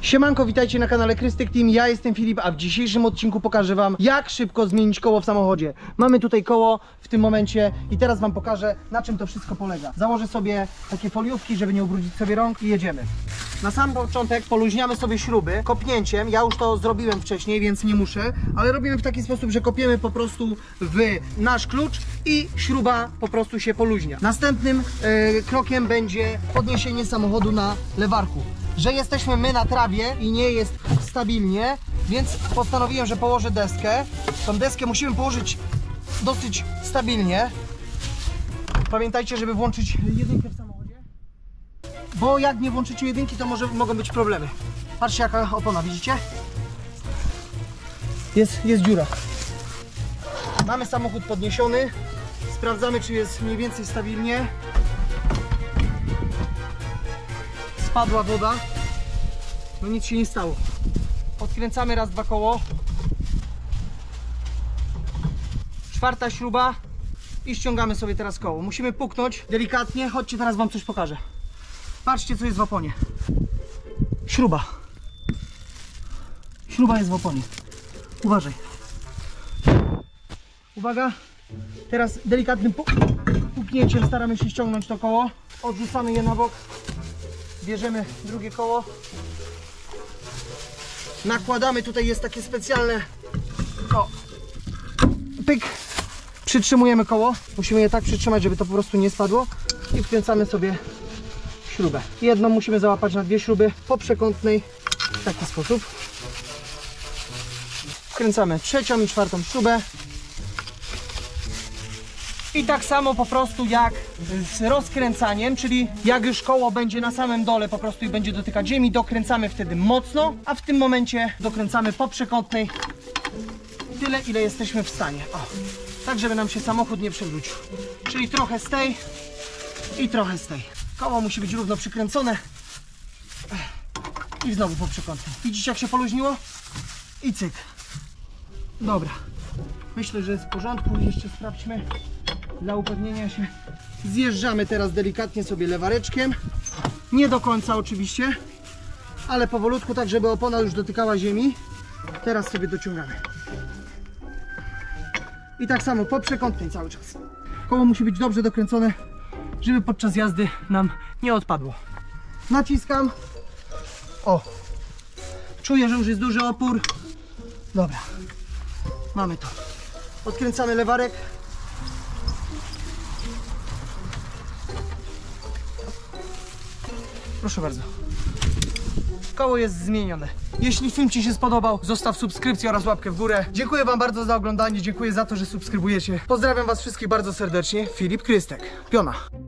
Siemanko, witajcie na kanale Krystek Team, ja jestem Filip, a w dzisiejszym odcinku pokażę wam, jak szybko zmienić koło w samochodzie. Mamy tutaj koło w tym momencie i teraz wam pokażę, na czym to wszystko polega. Założę sobie takie foliówki, żeby nie ubrudzić sobie rąk i jedziemy. Na sam początek poluźniamy sobie śruby kopnięciem, ja już to zrobiłem wcześniej, więc nie muszę, ale robimy w taki sposób, że kopiemy po prostu w nasz klucz i śruba po prostu się poluźnia. Następnym krokiem będzie podniesienie samochodu na lewarku. Że jesteśmy my na trawie i nie jest stabilnie, więc postanowiłem, że położę deskę. Tą deskę musimy położyć dosyć stabilnie. Pamiętajcie, żeby włączyć jedynkę w samochodzie, bo jak nie włączycie jedynki, to mogą być problemy. Patrzcie, jaka opona, widzicie? Jest dziura. Mamy samochód podniesiony. Sprawdzamy, czy jest mniej więcej stabilnie. Spadła woda, no nic się nie stało. Odkręcamy raz, dwa koło. Czwarta śruba i ściągamy sobie teraz koło. Musimy puknąć delikatnie, chodźcie, teraz wam coś pokażę. Patrzcie, co jest w oponie. Śruba. Śruba jest w oponie. Uważaj. Uwaga. Teraz delikatnym puknięciem staramy się ściągnąć to koło. Odrzucamy je na bok. Bierzemy drugie koło, nakładamy, tutaj jest takie specjalne, o, pyk, przytrzymujemy koło, musimy je tak przytrzymać, żeby to po prostu nie spadło i wkręcamy sobie śrubę. Jedną musimy załapać na dwie śruby po przekątnej w taki sposób. Wkręcamy trzecią i czwartą śrubę. I tak samo po prostu jak z rozkręcaniem, czyli jak już koło będzie na samym dole po prostu i będzie dotykać ziemi, dokręcamy wtedy mocno, a w tym momencie dokręcamy po przekątnej tyle, ile jesteśmy w stanie. O, tak, żeby nam się samochód nie przewrócił. Czyli trochę z tej i trochę z tej. Koło musi być równo przykręcone i znowu po przekątnej. Widzicie, jak się poluźniło? I cyk. Dobra. Myślę, że jest w porządku. Jeszcze sprawdźmy. Dla upewnienia się zjeżdżamy teraz delikatnie sobie lewareczkiem. Nie do końca oczywiście, ale powolutku, tak żeby opona już dotykała ziemi. Teraz sobie dociągamy. I tak samo po przekątnej cały czas. Koło musi być dobrze dokręcone, żeby podczas jazdy nam nie odpadło. Naciskam. O! Czuję, że już jest duży opór. Dobra. Mamy to. Odkręcamy lewarek. Proszę bardzo. Koło jest zmienione. Jeśli film ci się spodobał, zostaw subskrypcję oraz łapkę w górę. Dziękuję wam bardzo za oglądanie, dziękuję za to, że subskrybujecie. Pozdrawiam was wszystkich bardzo serdecznie. Filip Krystek. Piona.